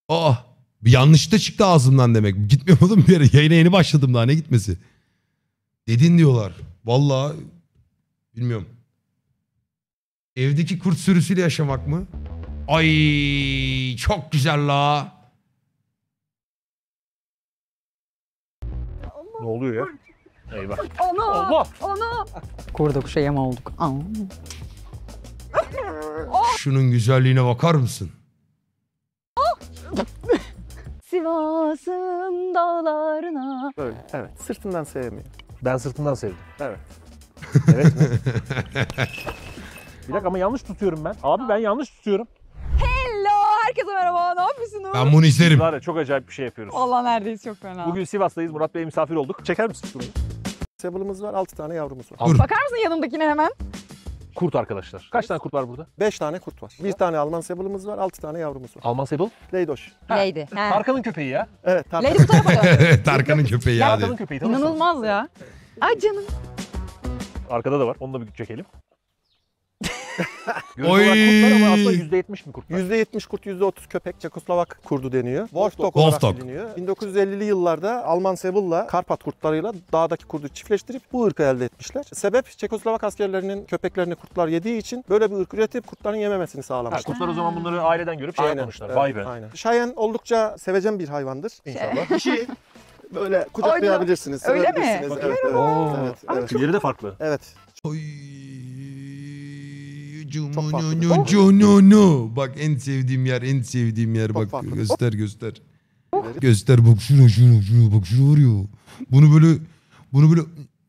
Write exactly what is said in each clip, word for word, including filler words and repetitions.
Aa, bir yanlış da çıktı ağzımdan demek. Gitmiyordum bir yere. Yayına yeni başladım daha, ne gitmesi. Dedin diyorlar. Vallahi bilmiyorum. Evdeki kurt sürüsüyle yaşamak mı? Ay çok güzel la. Ne oluyor ya? Eyvah. Ana! Allah! Ana! Kurda kuşa yem olduk. Aa. Şunun güzelliğine bakar mısın? Sivas'ın dağlarına. Böyle, evet. Sırtından sevmiyor. Ben sırtından sevdim. Evet. Evet mi? Bir dakika ama yanlış tutuyorum ben. Abi ben yanlış tutuyorum. Hello! Herkese merhaba. Ne yapıyorsunuz? Ben bunu izlerim. Var ya çok acayip bir şey yapıyoruz. Allah neredeyiz, çok fena. Bugün Sivas'tayız. Murat Bey'e misafir olduk. Çeker misin şurayı? Sebulumuz var, altı tane yavrumuz var. Dur. Bakar mısın yanımdakine hemen? Kurt arkadaşlar. Kaç tane kurt var burada? beş tane kurt var. Bir tane Alman sebulumuz var, altı tane yavrumuz var. Alman Sebul. Leydoş. Lady. He. Tarkan'ın köpeği ya. Evet, Tarkan. Lady bu tarafa dön. Evet, Tarkan'ın köpeği ya. Tarkan'ın dedi. köpeği tanırsın. İnanılmaz ya. Ay canım. Arkada da var. Onu da bir çekelim. Görüntü Oy. olarak kurtlar ama aslında yüzde yetmiş mi kurtlar? yüzde yetmiş kurt, yüzde otuz köpek. Çekoslovak kurdu deniyor. Wolfdog Wolfdog. olarak biliniyor. bin dokuz yüz ellili yıllarda Alman Sebulla Karpat kurtlarıyla dağdaki kurdu çiftleştirip bu ırkı elde etmişler. Sebep Çekoslovak askerlerinin köpeklerini kurtlar yediği için böyle bir ırk üretip kurtların yememesini Ha, sağlamışlar. kurtlar o zaman bunları aileden görüp şey yapmışlar. evet, Vay be. Aynen. Şayen oldukça sevecen bir hayvandır inşallah. Kişi böyle Öyle kucaklayabilirsiniz. mi? sevebilirsiniz. Evet, evet, Oo. evet, evet. Tüyleri de farklı. Evet. Oy. Çok farklı. No, no, no, no. Bak en sevdiğim yer, en sevdiğim yer. Bak farklı. göster göster. Göster bak şunu şunu şunu bak şunu var ya. Bunu böyle bunu böyle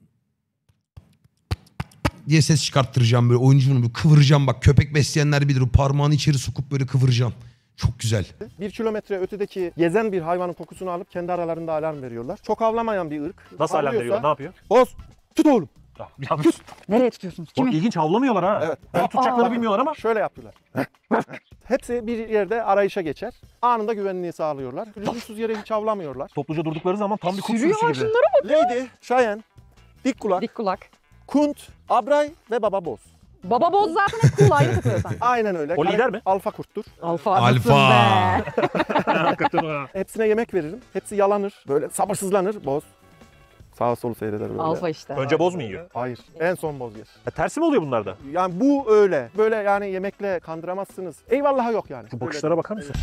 diye ses çıkarttıracağım böyle, oyuncunu böyle kıvıracağım, bak köpek besleyenler bilir, o parmağını içeri sokup böyle kıvıracağım. Çok güzel. Bir kilometre ötedeki gezen bir hayvanın kokusunu alıp kendi aralarında alarm veriyorlar. Çok avlamayan bir ırk. Nasıl alarm Avlıyorsa, veriyorlar? Ne yapıyor? Boz, tut oğlum. Ah, yanlış. Nereye tutuyorsunuz? Çok Kimi? ilginç havlamıyorlar ha. Evet. Ben tutacakları Aa. bilmiyorlar ama. Şöyle yapıyorlar. Hepsi bir yerde arayışa geçer. Anında güvenliği sağlıyorlar. Lüzumsuz yere hiç avlamıyorlar. Topluca durdukları zaman tam bir kurt Sürüyor sürüsü gibi. şunlara bak. Lady, Cheyenne, dik kulak, Dik kulak. kunt, abray ve baba boz. Baba boz zaten hep kulağıyla takılıyor sen. Aynen öyle. O lider mi? Alfa kurttur. Alfa. Alfa. Be. Hakikaten ha. Hepsine yemek veririm. Hepsi yalanır. Böyle sabırsızlanır. Boz. Sağa solu seyreder böyle. Alfa işte. Önce boz mu yiyor? Hayır. En son boz yer. Ha, tersi mi oluyor bunlarda? Yani bu öyle. Böyle yani yemekle kandıramazsınız. Eyvallah'a yok yani. Şu bakışlara bakar mısın?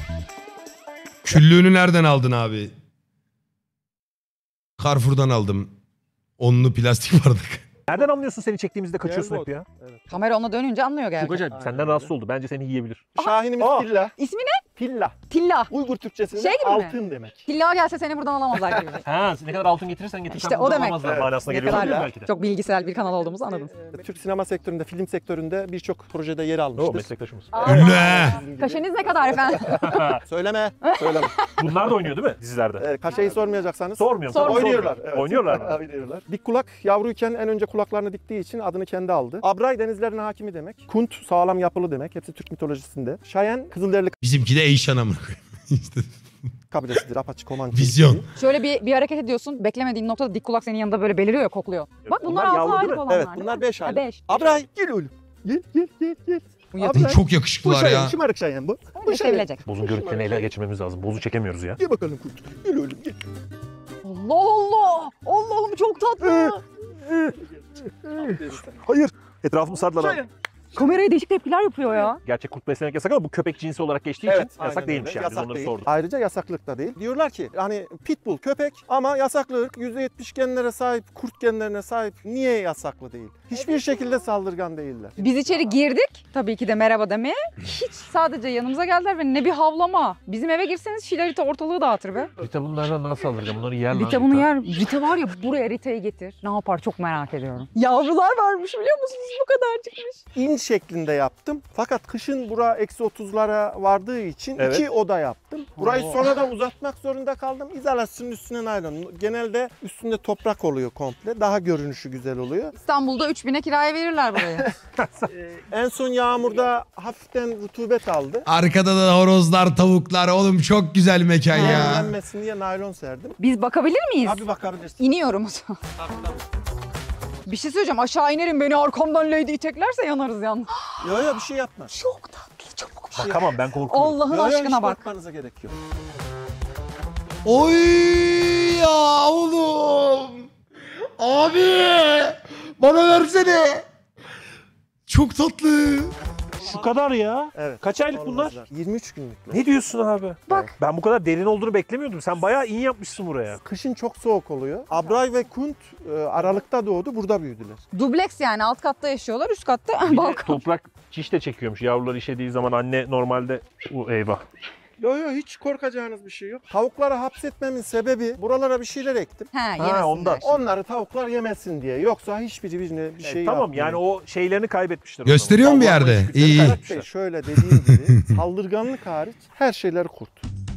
Küllüğünü nereden aldın abi? Carrefour'dan aldım. Onlu plastik bardak. Nereden anlıyorsun seni çektiğimizde kaçıyorsun Gelbot. hep ya? Kamera ona dönünce anlıyor Çok gerçekten. acayip. Senden rahatsız oldu. Bence seni yiyebilir. Şahinimiz Aa. Tilla. İsmi ne? Tilla. Tilla. Uygur Türkçesinde Şey gibi mi? altın demek. Tilla gelse seni buradan alamazlar gibi. Ha, ne kadar altın getirirsen getir. İşte sen o buradan demek. alamazlar Evet. manasına Ne geliyor kadar olabilir belki de. çok bilgisayar bir kanal olduğumuzu anladın. Türk sinema sektöründe, film sektöründe birçok projede yer O almıştır. meslektaşımız. Ünlü he. Sizin gibi. Kaşeniz ne kadar efendim? Söyleme. Söyleme. Bunlar da oynuyor değil mi dizilerde? Ee, kaşeyi sormayacaksanız. Sormuyorum. Sor- tamam, Oynuyorlar. sormuyorum. Evet. Oynuyorlar mı? Oynuyorlar. Dik kulak yavruyken en önce kulaklarını diktiği için adını kendi aldı. Abray denizlerin hakimi demek. Kunt sağlam yapılı demek. Hepsi Türk mitolojisinde. Şayen Kızılderili Bizimki de Eyşan amına koyayım. İşte kabilesidir. Apache Comanche. vizyon. Şöyle bir, bir hareket ediyorsun. Beklemediğin noktada dik kulak senin yanında böyle beliriyor ya, kokluyor. Bak bunlar, bunlar altı yavru değil aylık mi? olanlar. Evet değil bunlar mi? beş Ha, aylık. beş. Abray gel oğlum. Gel gel gel gel. Bu Abray. yatış. Çok Bu yakışıklılar Şayen, ya. şımarık Şayen bu. Bu sevilecek. Bozun görüntülerini ele geçirmemiz lazım. Bozu çekemiyoruz ya. Gel bakalım kurt. Gel oğlum gel. Allah Allah. Allah'ım çok tatlı. Hayır. Etrafımı sardılar. Şayen. Kameraya değişik tepkiler yapıyor ya. Gerçek kurt beslemek yasak ama bu köpek cinsi olarak geçtiği için yasak aynen değilmiş öyle. yani. Biz Yasak onları değil. sorduk. Ayrıca yasaklık da değil. Diyorlar ki hani pitbull köpek ama yasaklı ırk, yüzde yetmiş genlere sahip, kurt genlerine sahip. Niye yasaklı değil? Hiçbir şekilde saldırgan değiller. Biz içeri girdik. Tabii ki de merhaba demeye. Hiç, sadece yanımıza geldiler ve ne bir havlama. Bizim eve girseniz Şilarita ortalığı dağıtır be. Rita bunlardan nasıl saldıracağım? Bunları yer lan. Rita bunu yer. Rita var ya, buraya Rita'yı getir. Ne yapar çok merak ediyorum. Yavrular varmış biliyor musunuz? Bu kadar çıkmış. İn şeklinde yaptım. Fakat kışın bura eksi otuzlara vardığı için Evet. iki oda yaptım. Burayı Oo. sonradan uzatmak zorunda kaldım. İzolasyonun üstüne naylon. Genelde üstünde toprak oluyor komple. Daha görünüşü güzel oluyor. İstanbul'da üç bine kiraya verirler burayı. En son yağmurda hafiften rutubet aldı. Arkada da horozlar, tavuklar. Oğlum çok güzel mekan ya. Nemlenmesin diye naylon serdim. Biz bakabilir miyiz? Abi bakabilirsin. İniyorum o zaman. Bir şey söyleyeceğim, aşağı inerim, beni arkamdan Lady iteklerse yanarız yalnız. Yok yok bir şey yapma. Çok tatlı, çabuk. Bakamam ben korkuyorum. Allah'ın Yo, yo, hiç aşkına bak. korkmanıza gerek yok. Oy ya oğlum. Abi. Bana versene. Çok tatlı. Şu kadar ya. Evet. Kaç aylık bunlar? Olmazlar. yirmi üç günlükler. Ne diyorsun abi? Bak. Ben bu kadar derin olduğunu beklemiyordum. Sen bayağı iyi yapmışsın buraya. Kışın çok soğuk oluyor. Abray ve Kunt e, Aralık'ta doğdu, burada büyüdüler. Dubleks yani alt katta yaşıyorlar, üst katta Bir de balkon. toprak çiş de çekiyormuş. Yavrular işediği zaman anne normalde o eyvah. Yo yo hiç korkacağınız bir şey yok. Tavukları hapsetmemin sebebi buralara bir şeyler ektim. He yemesinler. ondan. Onları tavuklar yemesin diye. Yoksa hiçbiri birine bir şey E, tamam yapmıyor. yani o şeylerini kaybetmişler. o Gösteriyor zaman. mu bir Avlanma yerde? içgüdülerini İyi, iyi. kaybetmişler. Şey, şöyle dediğim gibi saldırganlık hariç her şeyleri kurt.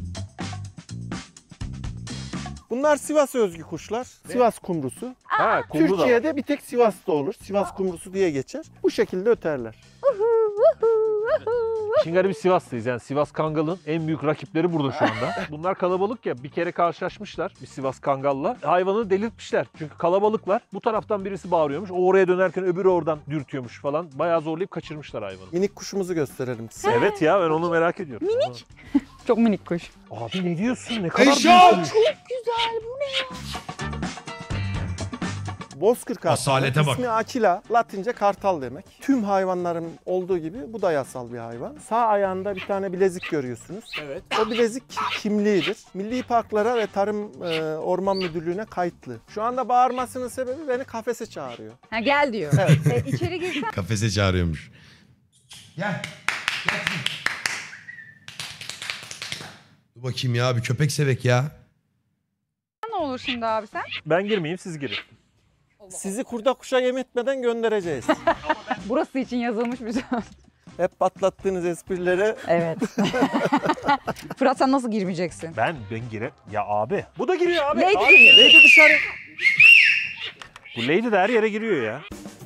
Bunlar Sivas özgü kuşlar. Sivas kumrusu. Ha, kumru da var. Türkiye'de bir tek Sivas'ta olur. Sivas kumrusu diye geçer. Bu şekilde öterler. Şimdi biz Sivas'tayız yani Sivas Kangal'ın en büyük rakipleri burada şu anda. Bunlar kalabalık ya bir kere karşılaşmışlar bir Sivas Kangal'la. Hayvanı delirtmişler çünkü kalabalıklar. Bu taraftan birisi bağırıyormuş o oraya dönerken öbürü oradan dürtüyormuş falan. Bayağı zorlayıp kaçırmışlar hayvanı. Minik kuşumuzu gösterelim size. Evet ya ben onu merak ediyorum. Minik. Çok minik kuş. Abi ne diyorsun ne kadar Eşat! büyük. Güzel bu ne? Bozkır kartalı. Asalete bak. İsmi Akila. Latince kartal demek. Tüm hayvanların olduğu gibi bu da yasal bir hayvan. Sağ ayağında bir tane bilezik görüyorsunuz. Evet. O bilezik kimliğidir. Milli Parklara ve Tarım e, Orman Müdürlüğü'ne kayıtlı. Şu anda bağırmasının sebebi beni kafese çağırıyor. Ha gel diyor. E, içeri girsen Kafese çağırıyormuş. Gel. Gel kızım. Dur bakayım ya bir köpek sevek ya. ne olur şimdi abi sen? Ben girmeyeyim siz girin. Sizi kurda kuşa yem etmeden göndereceğiz. Burası için yazılmış bir söz. Hep patlattığınız esprilere Evet. Fırat sen nasıl girmeyeceksin? Ben ben gire. Ya abi. Bu da giriyor abi. Lady Abi, giriyor. Lady dışarı. Bu Lady de her yere giriyor ya.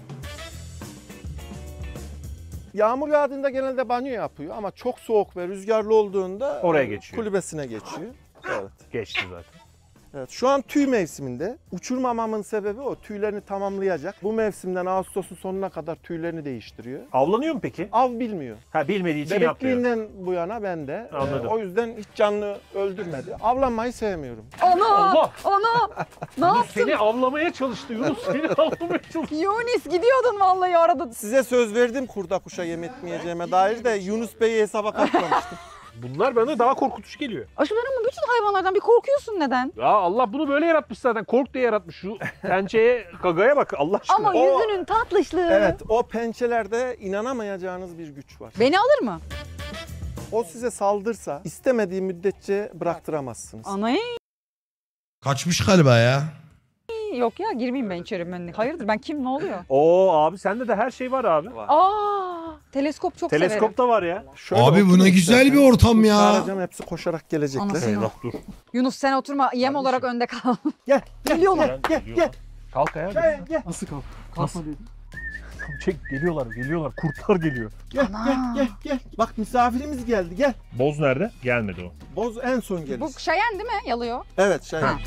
yağmur yağdığında genelde banyo yapıyor ama çok soğuk ve rüzgarlı olduğunda Oraya e, geçiyor. kulübesine geçiyor. Evet. Geçti zaten. Evet, şu an tüy mevsiminde. Uçurmamamın sebebi o. Tüylerini tamamlayacak. Bu mevsimden Ağustos'un sonuna kadar tüylerini değiştiriyor. Avlanıyor mu peki? Av bilmiyor. Ha bilmediği için yapmıyor. Bebekliğinden bu yana ben de. Anladım. e, o yüzden hiç canlı öldürmedi. Avlanmayı sevmiyorum. Ana! Allah! Ana! Ne Yunus yaptın? seni avlamaya çalıştı. Yunus seni avlamaya çalıştı. Yunis gidiyordun vallahi arada. Size söz verdim kurda kuşa yem etmeyeceğime dair de Yunus Bey'i hesaba katmamıştım. Bunlar bana daha korkutucu geliyor. Aşkım ama bütün hayvanlardan bir korkuyorsun neden? Ya Allah bunu böyle yaratmış zaten. Kork diye yaratmış. Şu pençeye, gagaya bak Allah aşkına. Ama O- yüzünün tatlışlığı. Evet, o pençelerde inanamayacağınız bir güç var. Beni alır mı? O size saldırsa istemediği müddetçe bıraktıramazsınız. Anay. Kaçmış galiba ya. Yok ya girmeyeyim ben içeri. Ben. Hayırdır ben kim ne oluyor? Oo abi sende de her şey var abi. Aa, teleskop çok severim. Teleskop da var ya. Şöyle Abi bu oturun ne güzel isterseniz. bir ortam ya. Çağıracağım, hepsi koşarak gelecekler. Anasını. Eyvah dur. Yunus sen oturma yem Kardeşim. olarak önde kal. Gel, gel, Geliyorlar. gel, gel, gel, Kalk ayağa. gel, gel, Nasıl kalk? Kalkma dedim. Çek geliyorlar geliyorlar. Kurtlar geliyor. gel, Ana. gel, gel, gel. Bak misafirimiz geldi, gel. Boz nerede? Gelmedi o. Boz en son gelir. Bu Şayen değil mi? Yalıyor. Evet, şey. Ha.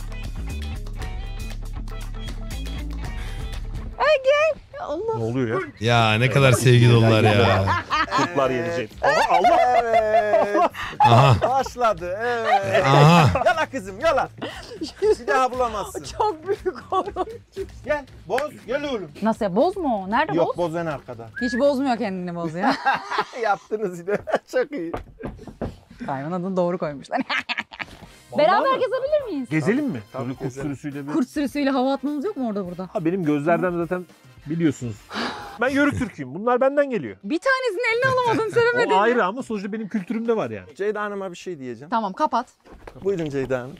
Allah. Ne oluyor ya? Ya ne kadar sevgi dolular ya. Kurtlar gelecek. Aha Allah. Evet. Aha. Başladı. Evet. Aha. Yala kızım, yala. Bir daha bulamazsın. Çok büyük oldu. Gel, Boz, gel oğlum. Nasıl ya? Boz mu o? Nerede Yok, boz? Boz en arkada. Hiç bozmuyor kendini boz ya. Yaptınız yine. Çok iyi. Hayvan adını doğru koymuşlar. Beraber gezebilir miyiz? Gezelim mi? Tabii, Tabii kurt gezelim. sürüsüyle bir... Kurt sürüsüyle hava atmamız yok mu orada burada? Ha benim gözlerden zaten biliyorsunuz. Ben Yörük Türk'üyüm. Bunlar benden geliyor. Bir tanesini eline alamadın sevemedin. O ayrı ama sonuçta benim kültürümde var yani. Ceyda Hanım'a bir şey diyeceğim. Tamam kapat. Buyurun Ceyda Hanım.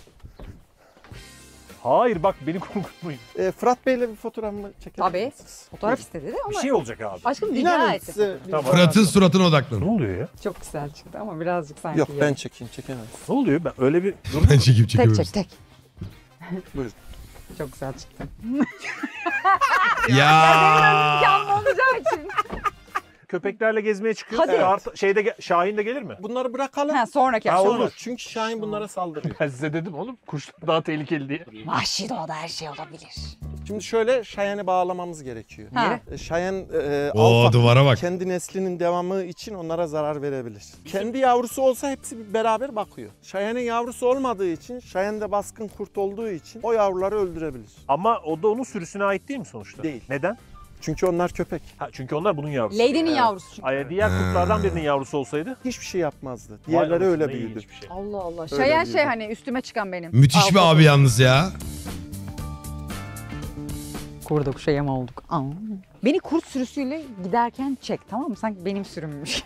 Hayır bak beni korkutmayın. Ee, Fırat Bey'le bir fotoğrafımı çekebilir Tabii. misiniz? Fotoğraf istedi de Bir ama şey olacak abi. aşkım rica İnanın etti. size bir Tamam. Fırat'ın suratına odaklan. Ne oluyor ya? Çok güzel çıktı ama birazcık sanki. Yok ben yarım. çekeyim, çekemem. Ne oluyor? Ben öyle bir... Ben çekip Tek çekiyorum. çek tek. Buyurun. Çok güzel çıktı. Ya. Yanma olacağı için. köpeklerle gezmeye çıkıyoruz. Hadi. Kart- şeyde ge- Şahin de gelir mi? Bunları bırakalım. Ha, sonraki Ha, aşama. olur. Çünkü Şahin bunlara saldırıyor. Ben size dedim oğlum kuşlar daha tehlikeli diye. Vahşi doğada her şey olabilir. Şimdi şöyle Şahin'i bağlamamız gerekiyor. Ha. E, Şahin e, O alfa duvara bak. kendi neslinin devamı için onlara zarar verebilir. Kendi yavrusu olsa hepsi beraber bakıyor. Şahin'in yavrusu olmadığı için, Şahin'de baskın kurt olduğu için o yavruları öldürebilir. Ama o da onun sürüsüne ait değil mi sonuçta? Değil. Neden? Çünkü onlar köpek. Ha, çünkü onlar bunun yavrusu. Lady'nin yavrusu çünkü. Ay, diğer kurtlardan birinin yavrusu olsaydı. Hiçbir şey yapmazdı. Vay Diğerleri anasını, öyle ne büyüdü. ilginç bir şey. Allah Allah. Öyle Şayan büyüdü. şey hani üstüme çıkan benim. Müthiş bir abi yalnız ya. Kurda kuşa yem olduk. Aa. Beni kurt sürüsüyle giderken çek, tamam mı? Sanki benim sürümmüş.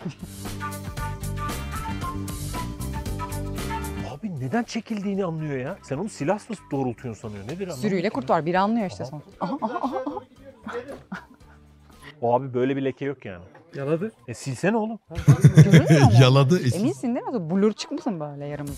Abi neden çekildiğini anlıyor ya. Sen onu silah mı doğrultuyorsun sanıyor. Nedir anlamadım. Sürüyle kurt var. Biri anlıyor işte sonra. Aha, aha, aha, aha. O abi böyle bir leke yok yani. Yaladı. E silsene oğlum. Görünmüyor mu? Yaladı. esin. Eminsin değil mi? Blur çıkmasın böyle yaramız.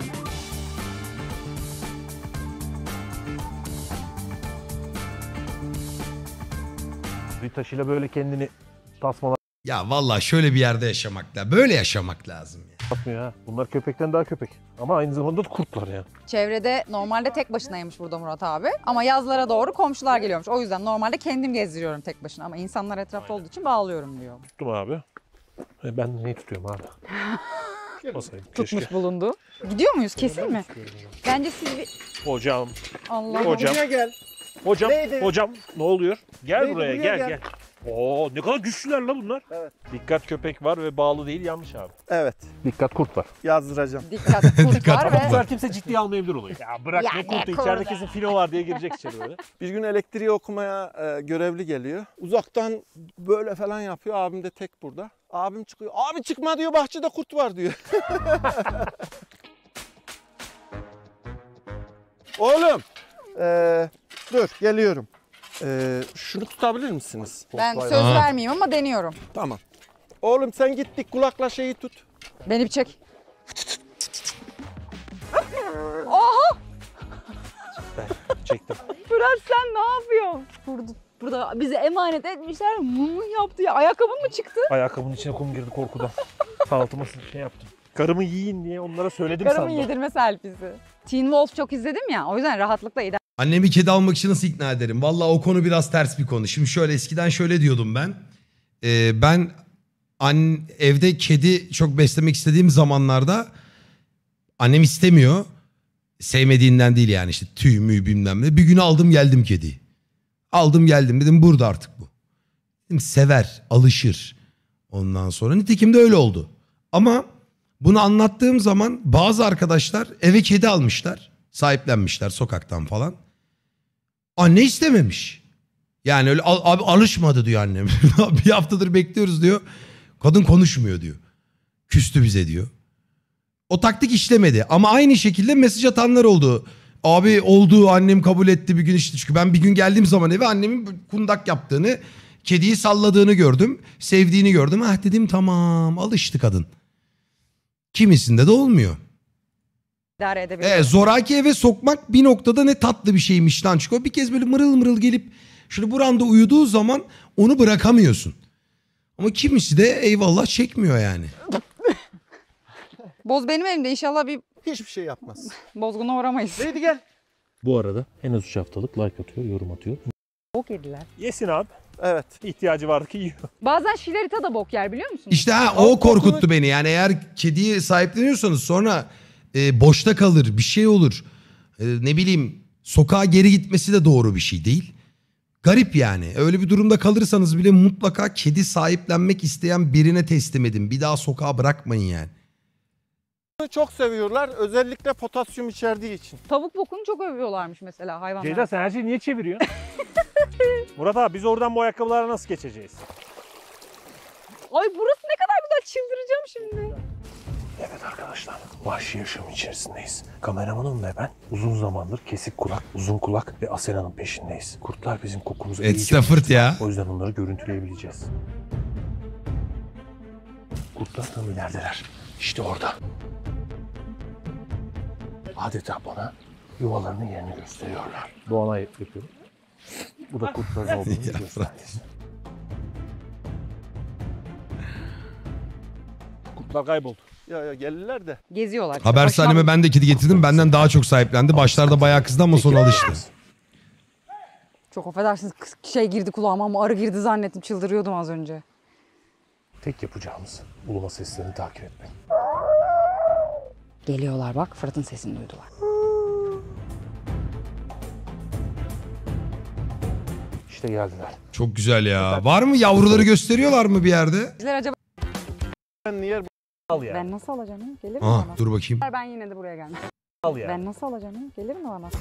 Bir taşıyla böyle kendini tasmalar Ya vallahi şöyle bir yerde yaşamak lazım. Böyle yaşamak lazım ya. atmıyor ha. Bunlar köpekten daha köpek. Ama aynı zamanda da kurtlar ya. Çevrede normalde tek başınaymış burada Murat abi. Ama yazlara doğru komşular geliyormuş. O yüzden normalde kendim gezdiriyorum tek başına. Ama insanlar etrafta olduğu için bağlıyorum diyor. Tuttum abi. E ben neyi tutuyorum abi? Tutmasaydım Tutmuş keşke. bulundu. Gidiyor muyuz? Kesin mi? Bence siz bir... Hocam, Allah Hocam. Buraya gel. hocam, Neydi? hocam ne oluyor? Gel Neydi? buraya, Buraya gel, gel. gel. Oo ne kadar güçlüler la bunlar. Evet. Dikkat köpek var ve bağlı değil, yanlış abi. Evet. Dikkat kurt var. Yazdıracağım. Dikkat kurt Dikkat var kurt ve... var. Bunlar kimse ciddiye almayabilir olayı. Ya bırak Ya ne ne kurtu, kurdu? içeride kesin filo var diye girecek içeri böyle. Bir gün elektriği okumaya e, görevli geliyor. Uzaktan böyle falan yapıyor. Abim de tek burada. Abim çıkıyor. Abi çıkma diyor, bahçede kurt var diyor. Oğlum. e, dur geliyorum. E, şunu tutabilir misiniz? Ben söz Aha. vermeyeyim ama deniyorum. Tamam. Oğlum sen gittik kulakla şeyi tut. Beni bir çek. Çektim. Fırat sen ne yapıyorsun? Burada, burada bize emanet etmişler. Mumu yaptı ya. Ayakkabın mı çıktı? Ayakkabının içine kum girdi korkudan. Sağaltıma şey yaptım. Karımı yiyin diye onlara söyledim Karımın sandım. yedirme selfie'si. Teen Wolf çok izledim ya. O yüzden rahatlıkla idare Annemi kedi almak için nasıl ikna ederim? Vallahi o konu biraz ters bir konu. Şimdi şöyle eskiden şöyle diyordum ben. Ee, ben an, evde kedi çok beslemek istediğim zamanlarda annem istemiyor. Sevmediğinden değil yani işte tüy mü bilmem ne. Bir gün aldım geldim kediyi. Aldım geldim dedim burada artık bu. Dedim, sever, alışır. Ondan sonra nitekim de öyle oldu. Ama bunu anlattığım zaman bazı arkadaşlar eve kedi almışlar. Sahiplenmişler sokaktan falan. Anne istememiş. Yani öyle "Al- abi alışmadı diyor annem. Bir haftadır bekliyoruz diyor. Kadın konuşmuyor diyor. Küstü bize diyor. O taktik işlemedi ama aynı şekilde mesaj atanlar oldu. Abi oldu annem kabul etti bir gün işte. Çünkü ben bir gün geldiğim zaman eve annemin kundak yaptığını, kediyi salladığını gördüm. Sevdiğini gördüm. Ah dedim tamam alıştı kadın. Kimisinde de olmuyor. edebiliyorum. E, zoraki eve sokmak bir noktada ne tatlı bir şeymiş lan. Çünkü o bir kez böyle mırıl mırıl gelip şöyle buranda uyuduğu zaman onu bırakamıyorsun. Ama kimisi de eyvallah çekmiyor yani. Boz benim elimde. İnşallah bir Hiçbir şey yapmaz. bozguna uğramayız. Neydi gel. Bu arada en az üç haftalık like atıyor, yorum atıyor. Bok yediler. Yesin abi. Evet. İhtiyacı vardı ki yiyor. Bazen şilerita da bok yer biliyor musunuz? İşte ha, O o korkuttu kokunu- beni. Yani eğer kediyi sahipleniyorsanız sonra e, boşta kalır bir şey olur. E, ne bileyim sokağa geri gitmesi de doğru bir şey değil. Garip yani. Öyle bir durumda kalırsanız bile mutlaka kedi sahiplenmek isteyen birine teslim edin. Bir daha sokağa bırakmayın yani. Bunu çok seviyorlar. Özellikle potasyum içerdiği için. Tavuk bokunu çok övüyorlarmış mesela hayvanlar. Ceyda sen her şeyi niye çeviriyorsun? Murat abi biz oradan bu ayakkabılara nasıl geçeceğiz? Ay burası ne kadar güzel, çıldıracağım şimdi. Evet arkadaşlar, vahşi yaşam içerisindeyiz. Kameramanım ve ben uzun zamandır kesik kulak, uzun kulak ve Asena'nın peşindeyiz. Kurtlar bizim kokumuzu Ed iyice Stafford alıştı. ya. O yüzden onları görüntüleyebileceğiz. Kurtlar tam ilerideler. İşte orada. Adeta bana yuvalarının yerini gösteriyorlar. Doğanay yapıyorum. Bu da kurtların olduğunu Ya göstergesi. Bunlar kayboldu. Ya ya gelirler de. Geziyorlar. işte. Haber Başına- Salim'e ben de kedi getirdim. Benden daha çok sahiplendi. Başlarda bayağı kızdı ama sonra alıştı. Çok affedersiniz kız- şey girdi kulağıma ama arı girdi zannettim. Çıldırıyordum az önce. Tek yapacağımız uluma seslerini takip etmek. Geliyorlar bak Fırat'ın sesini duydular. İşte geldiler. Çok güzel ya. Var mı yavruları gösteriyorlar mı bir yerde? Bizler acaba Ben niye Al ya. ben nasıl alacağım? ha? Gelir mi Aha bana? dur bakayım. Ben yine de buraya geldim. Al ya. Ben nasıl alacağım? ha? Gelir mi bana?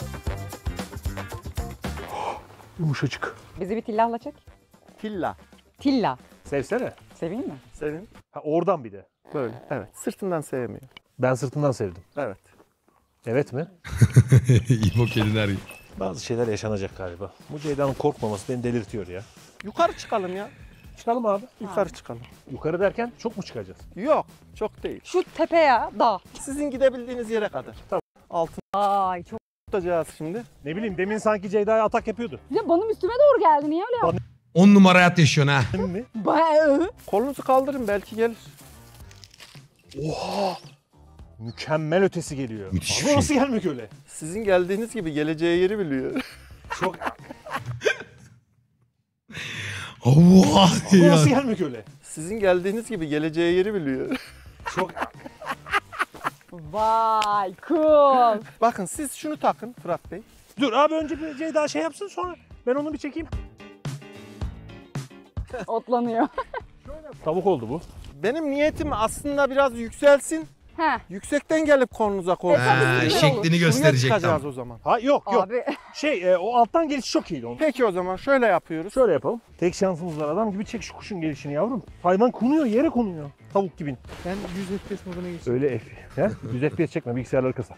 Yumuşacık. Bizi bir tillahla çek. Tilla. Tilla. Sevsene. Seveyim mi? Sevin. Ha, oradan bir de. Böyle. Evet. Sırtından sevmiyor. Ben sırtından sevdim. Evet. Evet mi? İbo kediler gibi. Bazı şeyler yaşanacak galiba. Bu Ceyda'nın korkmaması beni delirtiyor ya. Yukarı çıkalım ya. Çıkalım abi. Yukarı çıkalım. Yukarı derken çok mu çıkacağız? Yok. Çok değil. Şu tepe ya dağ. Sizin gidebildiğiniz yere kadar. Tamam. Altın Ay çok. tutacağız şimdi. Ne bileyim demin sanki Ceyda'ya atak yapıyordu. Ya benim üstüme doğru geldi. Niye öyle yaptın? On numara hayat yaşıyorsun ha. Değil mi? Ba- Kolunuzu kaldırın belki gelir. Oha! Mükemmel ötesi geliyor. Müthiş Abi bir şey. nasıl gelmek öyle? Sizin geldiğiniz gibi geleceği yeri biliyor. Çok Allah Abi ya. nasıl gelmek öyle? Sizin geldiğiniz gibi geleceği yeri biliyor. Çok Vay cool. Bakın siz şunu takın Fırat Bey. Dur abi önce bir Ceyda şey yapsın sonra ben onu bir çekeyim. Otlanıyor. Tavuk oldu bu. Benim niyetim aslında biraz yükselsin. Heh. Yüksekten gelip kolunuza koyun. Ha, güzel şeklini olur. gösterecek çıkacağız tam. o zaman. Ha yok yok. Abi Şey e, o alttan geliş çok iyiydi onun. Peki o zaman şöyle yapıyoruz. Şöyle yapalım. Tek şansımız var adam gibi çek şu kuşun gelişini yavrum. Hayvan konuyor yere konuyor. Tavuk gibi. Ben yüz F P S moduna geçtim. Öyle F. He? yüz F P S çekme bilgisayarları kasa.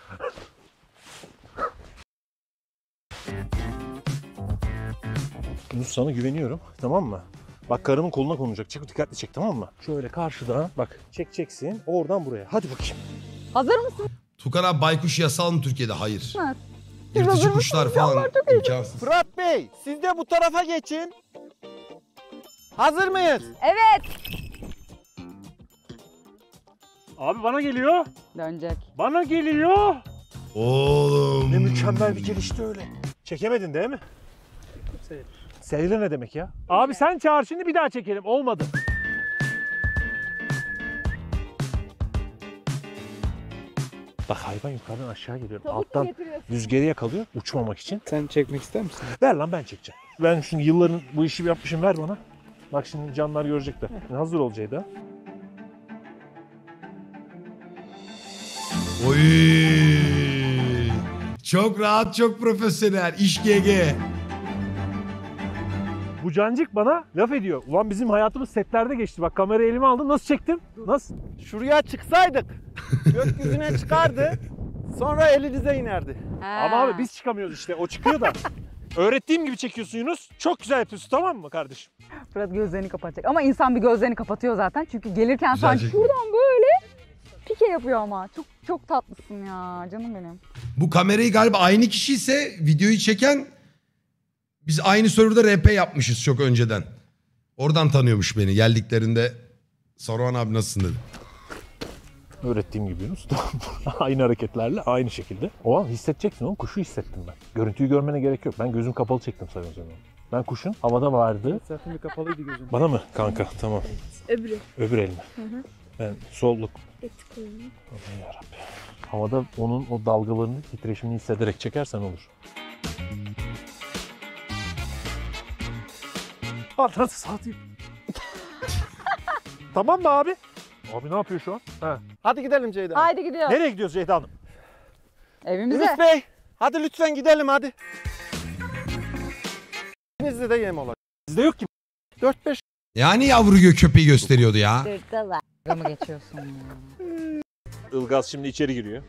Yunus sana güveniyorum tamam mı? Bak karımın koluna konacak. Çek dikkatli çek tamam mı? Şöyle karşıda bak çekeceksin oradan buraya. Hadi bakayım. hazır mısın? Tukan abi baykuş yasal mı Türkiye'de? Hayır. Evet. Yırtıcı kuşlar falan imkansız. Fırat Bey siz de bu tarafa geçin. Hazır mıyız? Evet. Abi bana geliyor. Dönecek. Bana geliyor. Oğlum. Ne mükemmel bir gelişti öyle. Çekemedin değil mi? Seyir. Seyir ne demek ya? Abi sen çağır şimdi bir daha çekelim. Olmadı. Bak hayvan yukarıdan aşağı geliyor. Alttan rüzgarı yakalıyor uçmamak için. Sen çekmek ister misin? Ver lan ben çekeceğim. Ben şimdi yılların bu işi yapmışım ver bana. Bak şimdi canlar görecekler. Hazır ol Ceyda. Oy. Çok rahat, çok profesyonel. İş G G. Bu cancık bana laf ediyor. Ulan bizim hayatımız setlerde geçti. Bak kamerayı elime aldım. Nasıl çektim? Nasıl? Şuraya çıksaydık gökyüzüne çıkardı. Sonra elinize inerdi. Ama abi biz çıkamıyoruz işte. O çıkıyor da. Öğrettiğim gibi çekiyorsun Yunus. Çok güzel yapıyorsun tamam mı kardeşim? Fırat gözlerini kapatacak. Ama insan bir gözlerini kapatıyor zaten. Çünkü gelirken Güzel sanki çekim. şuradan böyle pike yapıyor ama. Çok çok tatlısın ya canım benim. Bu kamerayı galiba aynı kişi ise videoyu çeken biz aynı serverda R P yapmışız çok önceden. Oradan tanıyormuş beni. Geldiklerinde Saruhan abi nasılsın dedi. Öğrettiğim gibi Yunus. Aynı hareketlerle aynı şekilde. O an hissedeceksin oğlum. Kuşu hissettim ben. Görüntüyü görmene gerek yok. Ben gözüm kapalı çektim sayın hocam. Ben kuşun havada vardı. Zaten bir kapalıydı gözüm. Bana mı kanka? Tamam. Öbürü. Öbür elime. Hı hı. Ben solluk. Etik oyunu. Aman yarabbim. Havada onun o dalgalarını, titreşimini hissederek çekersen olur. Anladın satayım. Tamam mı abi? Abi ne yapıyor şu an? Ha. Hadi gidelim Ceyda. Haydi gidiyoruz. Nereye gidiyoruz Ceyda Hanım? Evimize. Yunus Bey hadi lütfen gidelim hadi. Elinizde de yem olacak. Bizde yok ki. dört beş Yani yavru gö köpeği gösteriyordu ya. Dalga mı geçiyorsun ya? Ilgaz şimdi içeri giriyor.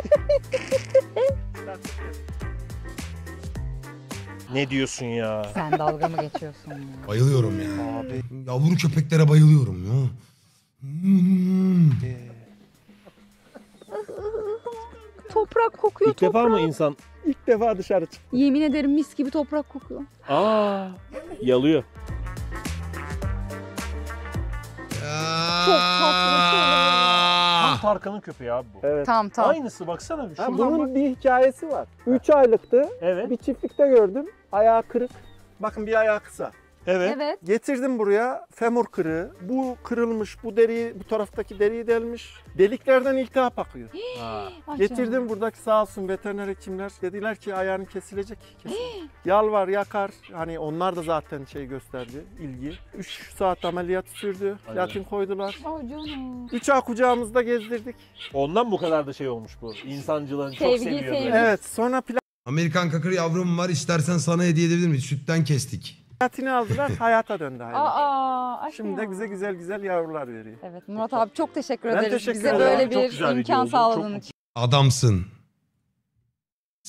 Ne diyorsun ya? Sen dalga mı geçiyorsun ya? Bayılıyorum ya. Abi. Yavru köpeklere bayılıyorum ya. Hmm. Toprak kokuyor İlk defa toprak. mı insan? ilk defa dışarı çık. Yemin ederim mis gibi toprak kokuyor. Aa, yalıyor. Çok tatlı. Tarkan'ın köpeği abi bu. Evet. Tamam tamam. Aynısı baksana. Ha, Şuradan bunun bak. bir hikayesi var. üç aylıktı. Evet. Bir çiftlikte gördüm. Ayağı kırık. Bakın bir ayağı kısa. Evet. Evet. Getirdim buraya femur kırığı. Bu kırılmış, bu deriyi, bu taraftaki deriyi delmiş. Deliklerden iltihap akıyor. Ha. Ay Getirdim canım. buradaki sağ olsun veteriner hekimler. Dediler ki ayağını kesilecek. Kesilecek. Yalvar yakar. Hani onlar da zaten şey gösterdi, ilgi. üç saat ameliyat sürdü. Aynen. Platin koydular. Ay canım. üç ay kucağımızda gezdirdik. Ondan bu kadar da şey olmuş bu. İnsancılığını çok Sevgi, seviyor. sevgi. böyle. Evet, sonra Amerikan kakır yavrum var, istersen sana hediye edebilir miyiz? Sütten kestik. platini aldılar, hayata döndü hayvan. Aa, aşkım. Şimdi de bize güzel güzel yavrular veriyor. Evet Murat abi çok teşekkür Ben ederiz. teşekkür Bize ederim. böyle Çok bir güzel video imkan oldu, sağladığın çok için. Adamsın.